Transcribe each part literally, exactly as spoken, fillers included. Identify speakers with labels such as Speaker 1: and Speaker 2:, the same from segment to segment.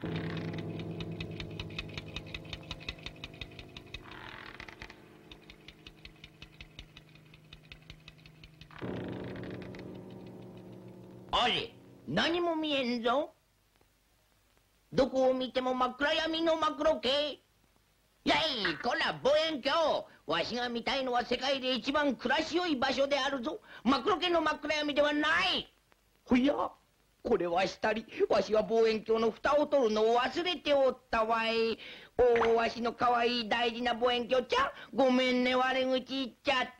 Speaker 1: あれ、何も見えんぞ。どこを見ても真っ暗闇の真っ黒系。やい、こら望遠鏡、わしが見たいのは世界で一番暮らしよい場所であるぞ。真っ黒系の真っ暗闇ではない。ほや、これはしたり、わしは望遠鏡の蓋を取るのを忘れておったわい。おお、わしのかわいい大事な望遠鏡ちゃん、ごめんね、悪口言っちゃって。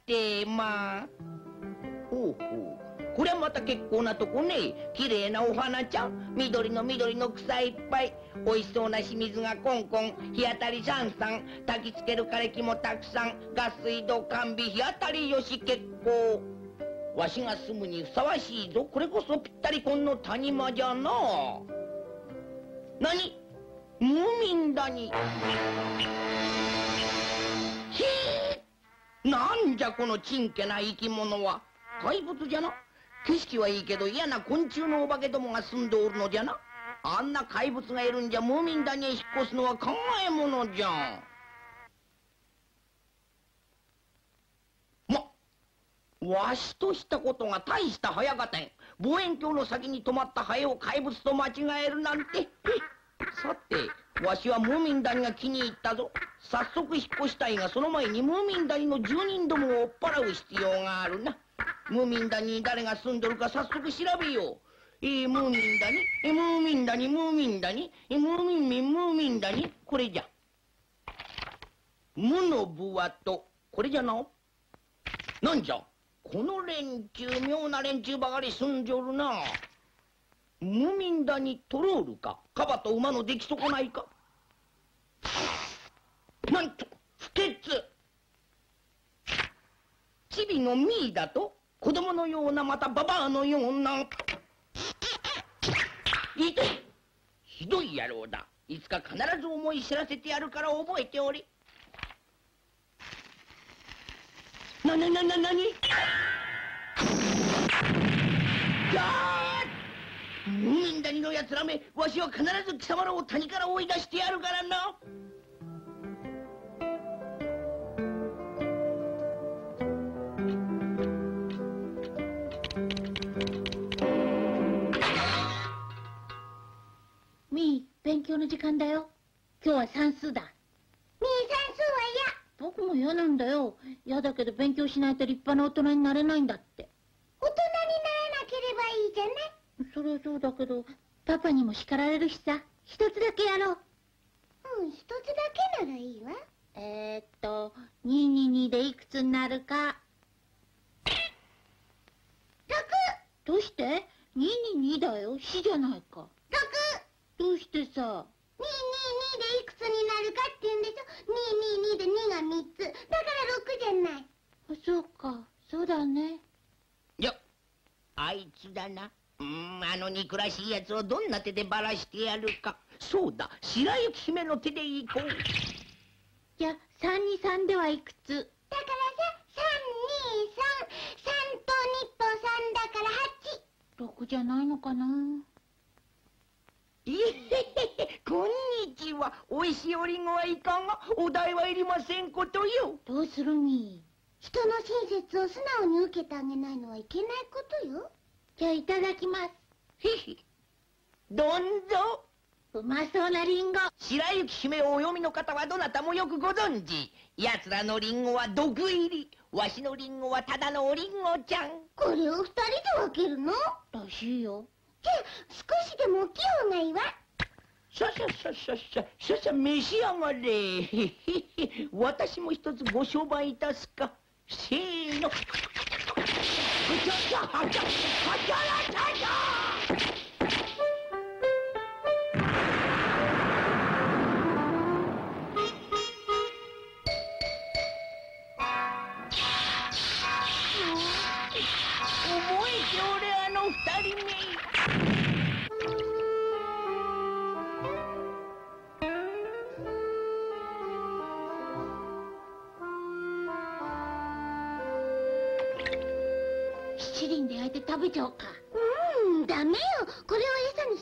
Speaker 1: まあほうほう、これはまた結構なとこね。綺麗なお花ちゃん、緑の緑の草いっぱい、おいしそうな清水がコンコン、日当たりさんさん、焚きつける枯れ木もたくさん、ガス水道完備、日当たりよし結構。わしが住むにふさわしいぞ。これこそぴったりこんの谷間じゃな。何、ムーミン谷。ひー、なんじゃこのちんけな生き物は。怪物じゃな。景色はいいけど嫌な昆虫のお化けどもが住んでおるのじゃな。あんな怪物がいるんじゃムーミン谷へ引っ越すのは考えものじゃ。ま、わしとしたことが大した早かったん。望遠鏡の先に止まったハエを怪物と間違えるなんて。さて、わしはムーミン谷が気に入ったぞ。早速引っ越したいが、その前にムーミン谷の住人どもを追っ払う必要があるな。ムーミン谷に誰が住んどるか早速調べよう。えー、ムーミン谷、えー、ムーミン谷、ムーミン谷、えー、ムーミンミン、ムーミン谷、これじゃ。無の部はと、これじゃな。なんじゃ、この連中、妙な連中ばかり住んじょるな。ムーミン谷トロールか、カバと馬の出来損ないか。なんと、不潔。チビのミーだと、子供のような、またババアのような。いて、ひどい野郎だ。いつか必ず思い知らせてやるから覚えておれ。なななななに。ムーミン谷のやつらめ、わしは必ず貴様らを谷から追い出してやるからな。
Speaker 2: みー、勉強の時間だよ。今日は算数だ。みー、
Speaker 3: 算数は
Speaker 2: 嫌。僕も嫌なんだよ。嫌だけど勉強しないと立派な大人になれないんだって。
Speaker 3: 大人にならなければいいじゃない。
Speaker 2: それはそうだけど、パパにも叱られるしさ。一つだけやろう。
Speaker 3: うん、一つだけならいいわ。
Speaker 2: えー、っと、にににでいくつになるか。
Speaker 3: ろく。
Speaker 2: どうして？にににだよ。しじゃないか。
Speaker 3: ろく。
Speaker 2: どうしてさ。
Speaker 3: にににでいくつになるかって言うんでしょ。にににでにがみっつ。だからろくじゃない。
Speaker 2: あ、そうか。そうだね。
Speaker 1: よっ、あいつだな。うーん、あの憎らしいやつをどんな手でばらしてやるか。そうだ、白雪姫の手でいこう。
Speaker 2: じゃあ、さんにさんではいくつ？
Speaker 3: だからさ、さんにさん。さんとにとさんだからはち。
Speaker 2: ろくじゃないのかな。
Speaker 1: いえへへへ、こんにちは。おいしいおりんごはいかが？お代はいりませんことよ。
Speaker 2: どうするみ？
Speaker 3: 人の親切を素直に受けてあげないのはいけないことよ。
Speaker 2: じゃあ、いただきます。
Speaker 1: へへ、どんぞ。
Speaker 2: うまそうなリンゴ。
Speaker 1: 白雪姫をお読みの方はどなたもよくご存知。奴らのリンゴは毒入り。わしのリンゴはただのおリンゴちゃん。
Speaker 3: これを二人で分けるの？
Speaker 2: らしいよ。
Speaker 3: じゃあ少しでも大きい方がいいわ。
Speaker 1: さささささささ召し上がれ。へへへ、私も一つご商売いたすか。せーの。はちゃちゃはちゃはちゃらちゃちゃ。覚えておれ、あの二人目。
Speaker 2: 七輪で焼いて食べちゃおうか。
Speaker 3: うーん、ダメよ。これを餌に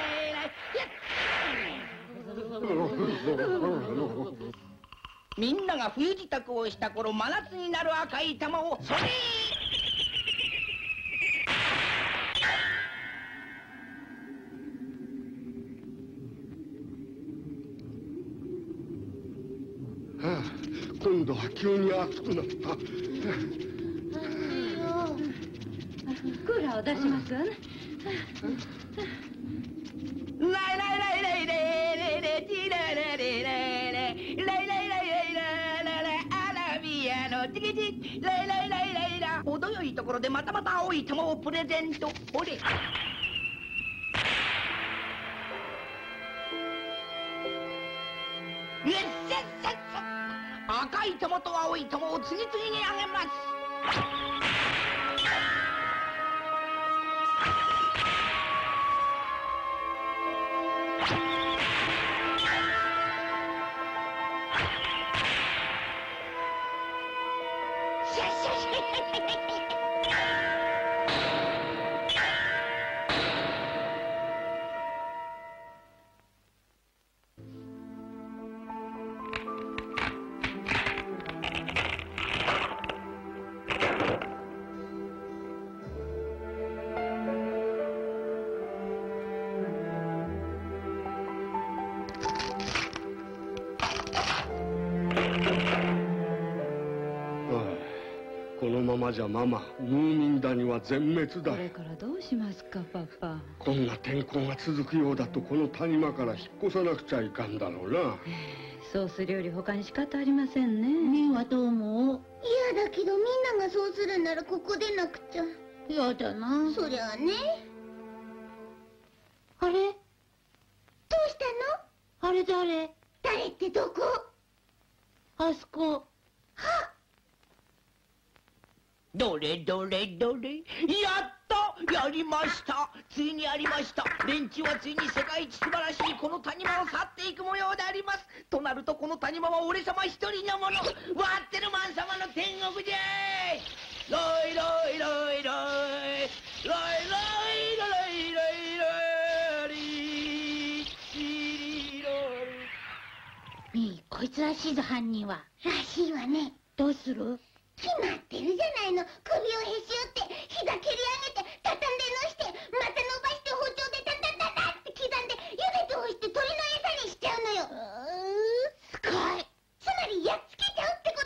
Speaker 1: みんなが冬支度をした頃、真夏になる赤い玉をそれ
Speaker 4: ああ、今度は急に暑くなった。
Speaker 2: クーラーを出しますわね。
Speaker 1: ライライライライレレレティララレレレライライライライラララアラビアのティキティライライライライラ。程よいところでまたまた青い玉をプレゼント。ほれ。いやっさっさっさ。赤い玉と青い玉を次々にあげます。
Speaker 4: まじゃママ、ムーミン谷は全滅だ。
Speaker 5: これからどうしますか、パパ。
Speaker 4: こんな天候が続くようだと、この谷間から引っ越さなくちゃいかんだろうな。
Speaker 5: そうするより他に仕方ありませんね。
Speaker 2: みーはどう思う？
Speaker 3: 嫌だけどみんながそうするならここでなくちゃ。
Speaker 2: やだな。
Speaker 3: そりゃあね。
Speaker 2: あれ？
Speaker 3: どうしたの？
Speaker 2: あれ誰？
Speaker 3: 誰ってどこ？
Speaker 2: あそこ。
Speaker 3: はっ！
Speaker 1: どれどれどれ、やったやりました。ついにやりました。連中はついに世界一素晴らしいこの谷間を去っていく模様であります。となるとこの谷間は俺様一人のもの、ワッテルマン様の天国じゃい。ロイロイロイロイロイロイロイロイロイリリロイ。
Speaker 2: みー、こいつらしいぞ、犯人は。
Speaker 3: らしいわね。
Speaker 2: どうする？
Speaker 3: 決まってるじゃないの。首をへし折って膝蹴り上げて畳んでのしてまた伸ばして包丁でタタタタって刻んで茹でて干して鳥の餌にしちゃうのよ。
Speaker 2: うー、すごい。
Speaker 3: つまりやっつけちゃうってこと。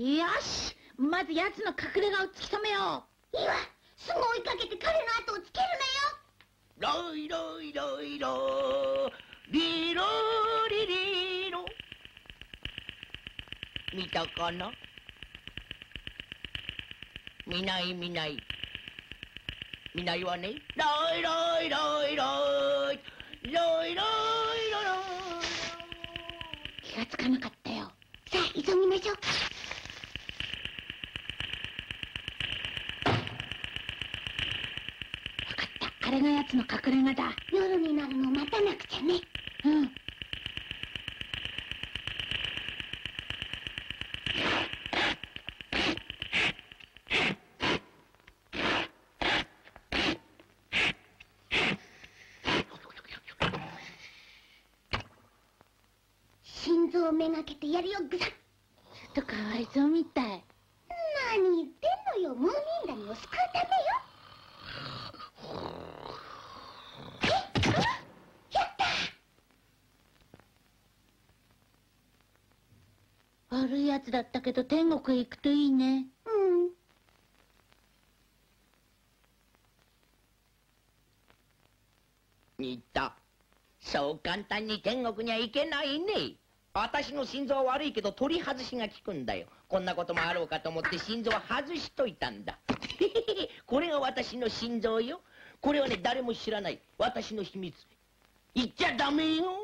Speaker 2: よし、まず奴の隠れ家を突き止めよ
Speaker 3: いいわ。すぐ追いかけて彼の後をつける
Speaker 1: ロイロイロイロリロリリロ。見たかな？見ない見ない見ないわね。ロイロイロイロイロイロイロイ。
Speaker 2: 気がつかなかったよ。
Speaker 3: さあ急ぎましょう。
Speaker 2: 分かった、あれが奴の隠れ家だ。
Speaker 3: 夜になるのを待たなくちゃね。
Speaker 2: うん。
Speaker 3: 心臓をめがけてやるよ、グサッ。
Speaker 2: ちょっとかわいそうみたい。
Speaker 3: 何言ってんのよ。ムーミン谷を救うためよ。えっ、やった。
Speaker 2: 悪い奴だったけど天国へ行くといいね。
Speaker 3: うん。
Speaker 1: 言った。そう簡単に天国には行けないね。私の心臓は悪いけど取り外しが効くんだよ。こんなこともあろうかと思って心臓は外しといたんだ。これが私の心臓よ。これはね、誰も知らない私の秘密。言っちゃダメよ。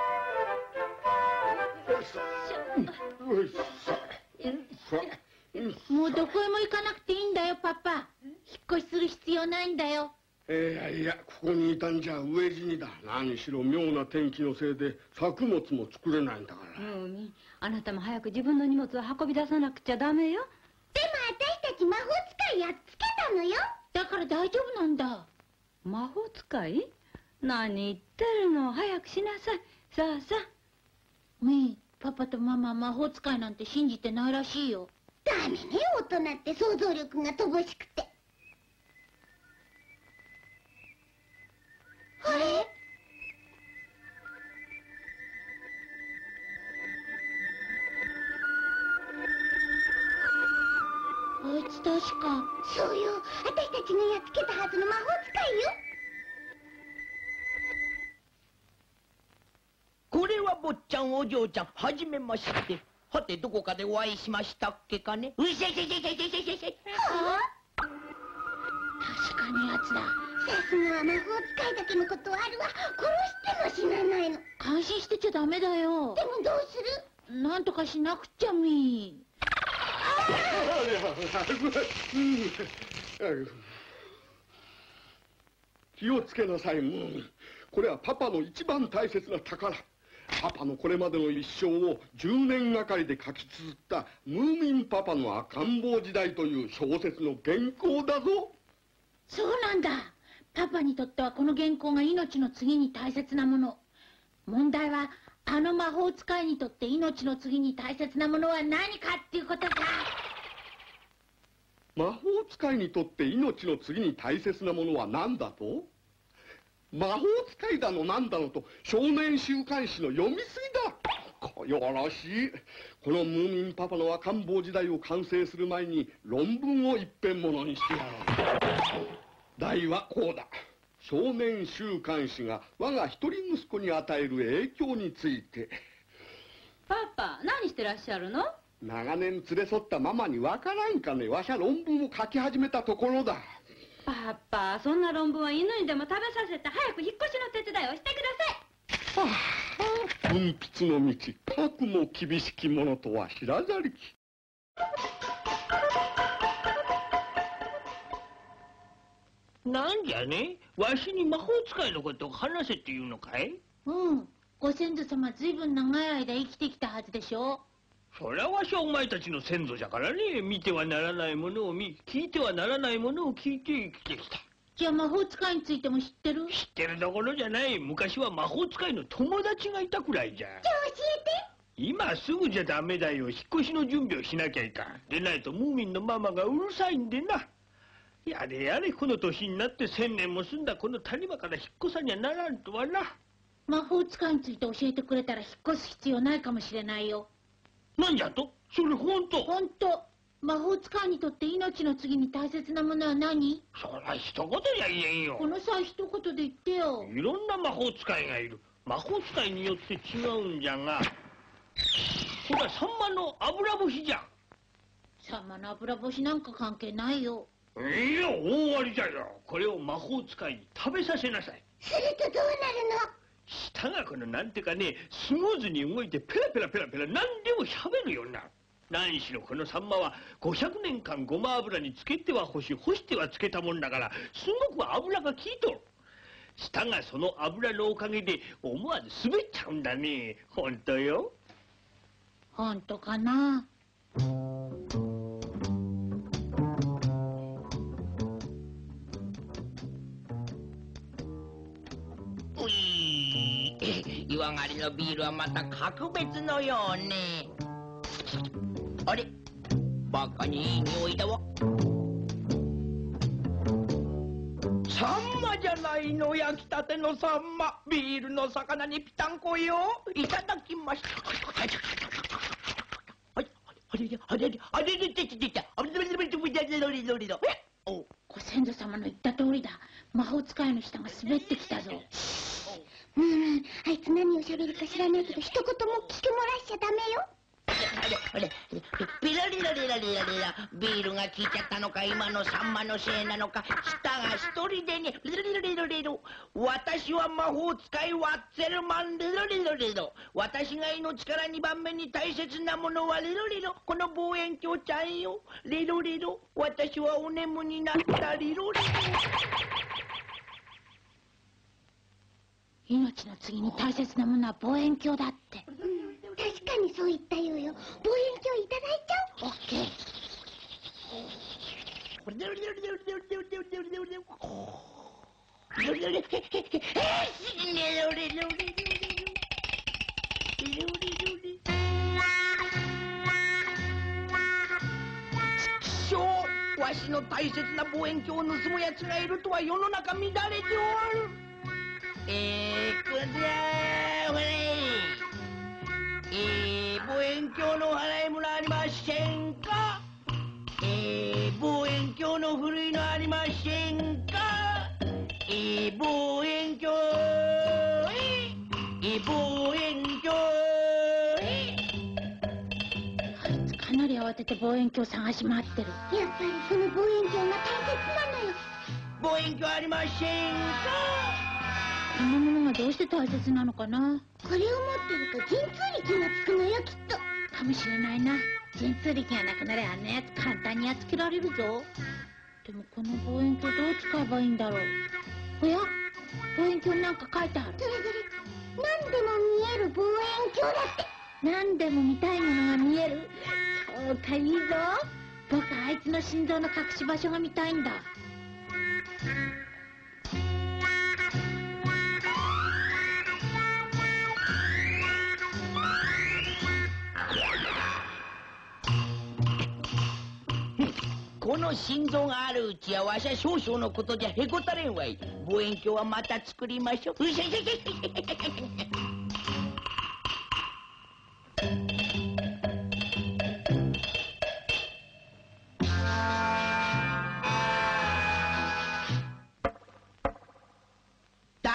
Speaker 2: もうどこへも行かなくていいんだよ、パパ。引っ越しする必要ないんだよ。
Speaker 4: いやいや、ここにいたんじゃ飢え死にだ。何しろ妙な天気のせいで作物も作れないんだから。
Speaker 5: ムーミン、あなたも早く自分の荷物を運び出さなくちゃダメよ。
Speaker 3: でも私たち魔法使いやっつけたのよ。
Speaker 2: だから大丈夫なんだ。
Speaker 5: 魔法使い？何言ってるの。早くしなさい。さあさあ。
Speaker 2: みー、パパとママは魔法使いなんて信じてないらしいよ。
Speaker 3: ダメね、大人って想像力が乏しくて。あれ？
Speaker 2: あいつ確か。
Speaker 3: そうよ、私たちがやっつけたはずの魔法使いよ。
Speaker 1: これは坊ちゃんお嬢ちゃん、はじめまして。はてどこかでお会いしましたっけかね。うせせせせせせせせ。
Speaker 3: はあ？
Speaker 2: 確かに奴だ。
Speaker 3: さすがは魔法使いだけのことはあるわ。殺しても死なないの。
Speaker 2: 感心してちゃダメだよ。
Speaker 3: でもどうする？
Speaker 2: なんとかしなくちゃみ
Speaker 4: 気をつけなさい、ムーミン。これはパパの一番大切な宝。パパのこれまでの一生をじゅうねんがかりで書き綴った「ムーミンパパの赤ん坊時代」という小説の原稿だぞ。
Speaker 2: そうなんだ。パパにとってはこの原稿が命の次に大切なもの。問題はあの魔法使いにとって命の次に大切なものは何かっていうことさ。
Speaker 4: 魔法使いにとって命の次に大切なものは何だと？魔法使いだの何だのと少年週刊誌の読みすぎだ。 よろしい。このムーミンパパの赤ん坊時代を完成する前に論文を一編ものにしてやろう。題はこうだ。少年週刊誌が我が一人息子に与える影響について。
Speaker 5: パパ、何してらっしゃるの？
Speaker 4: 長年連れ添ったママにわからんかね。わしゃ論文を書き始めたところだ。
Speaker 5: パパ、そんな論文は犬にでも食べさせて早く引っ越しの手伝いをしてください。
Speaker 4: はあ、文筆の道、かくも厳しきものとは知らざりき。
Speaker 6: なんじゃね、わしに魔法使いのことを話せっていうのかい？
Speaker 2: うん。ご先祖様ずいぶん長い間生きてきたはずでしょ。
Speaker 6: そりゃわしはお前たちの先祖じゃからね。見てはならないものを見、聞いてはならないものを聞いて生きてきた。
Speaker 2: じゃあ魔法使いについても知ってる？
Speaker 6: 知ってるどころじゃない。昔は魔法使いの友達がいたくらいじゃ。
Speaker 3: じゃあ教えて。
Speaker 6: 今すぐじゃダメだよ。引っ越しの準備をしなきゃいかん。でないとムーミンのママがうるさいんでな。やれやれ、この年になって千年も済んだこの谷間から引っ越さにはならんとはな。
Speaker 2: 魔法使いについて教えてくれたら引っ越す必要ないかもしれないよ。
Speaker 6: なんじゃと？それ本当？
Speaker 2: ほんと。魔法使いにとって命の次に大切なものは何？
Speaker 6: そら一言じゃ言えんよ。
Speaker 2: この際一言で言ってよ。
Speaker 6: いろんな魔法使いがいる。魔法使いによって違うんじゃが、これはサンマの油干しじゃ。
Speaker 2: サンマの油干しなんか関係ないよ。
Speaker 6: いや、大ありじゃよ。これを魔法使いに食べさせなさい。
Speaker 3: するとどうなるの？
Speaker 6: 舌がこのなんてかね、スムーズに動いてペラペラペラペラ何でも喋るようになる。何しろこのサンマはごひゃくねんかんごま油につけては干し、干してはつけたもんだから、すごく油が効いとる。舌がその油のおかげで思わず滑っちゃうんだね。ほんとよ。
Speaker 2: ほんとかな。
Speaker 1: ういー、湯上がりのビールはまた格別のようね。あれ、バカにいい匂いだわ。
Speaker 7: サンマじゃないの、焼きたてのサンマ。ビールの魚にぴたんこよ。
Speaker 1: いただきました。あれれあれれあれれててててあれれれれれれれれれお、
Speaker 2: ご先祖様の言った通りだ。魔法使いの舌が滑ってきたぞ。
Speaker 3: うん、あいつ何を喋るか知らないけど一言も聞き漏らしちゃダメよ。
Speaker 1: あれあれピラリラリラリラリラ、ビールが効いちゃったのか、今のサンマのせいなのか、舌が一人でにリルリルリルリル。私は魔法使いワッツェルマンリルリルリル。私が命からにばんめに大切なものはリルリル、この望遠鏡ちゃんよ。リルリル、私はお眠になったリルリル。
Speaker 2: 命の次に大切なものは望遠鏡だって。
Speaker 3: 確かにそう言ったようよ。望遠鏡いただいちゃおう。
Speaker 2: オッケー。
Speaker 7: わしの大切な望遠鏡を盗む奴がいるとは世の中乱れておる。
Speaker 1: えー、くだーほれえー、望遠鏡の払い物ありませんか？えー、望遠鏡の古いのありませんか？えー、望遠鏡えー、望遠鏡え
Speaker 2: あいつかなり慌てて望遠鏡探し回ってる。
Speaker 3: やっぱりその望遠鏡が大切なのよ。
Speaker 1: 望遠鏡ありませんか？
Speaker 2: こんなものがどうして大切なのかな。
Speaker 3: これを持ってると神通力がつくのよ、きっと。
Speaker 2: かもしれないな。神通力がなくなれあんなやつ簡単にやっつけられるぞ。でもこの望遠鏡どう使えばいいんだろう。おや、望遠鏡なんか書いてある。
Speaker 3: それぞれ何でも見える望遠鏡だって。
Speaker 2: 何でも見たいものが見える。そうか、いいぞ。僕あいつの心臓の隠し場所が見たいんだ。
Speaker 1: この心臓があるうちはわしゃ少々のことじゃへこたれんわい。望遠鏡はまた作りましょう。うしゃしゃしゃしゃしゃ。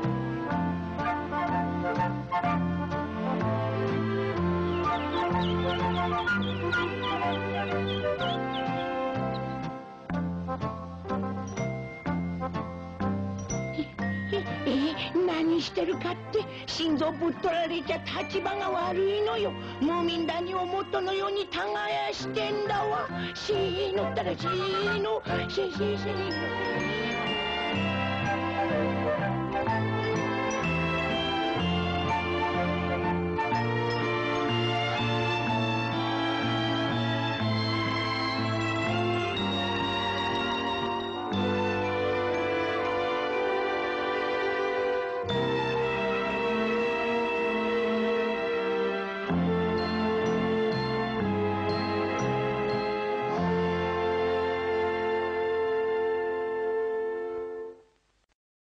Speaker 2: 何してるかって心臓ぶっ取られちゃ立場が悪いのよ。ムーミン谷を元のように耕してんだわ。しーのったらしーのしーしーしー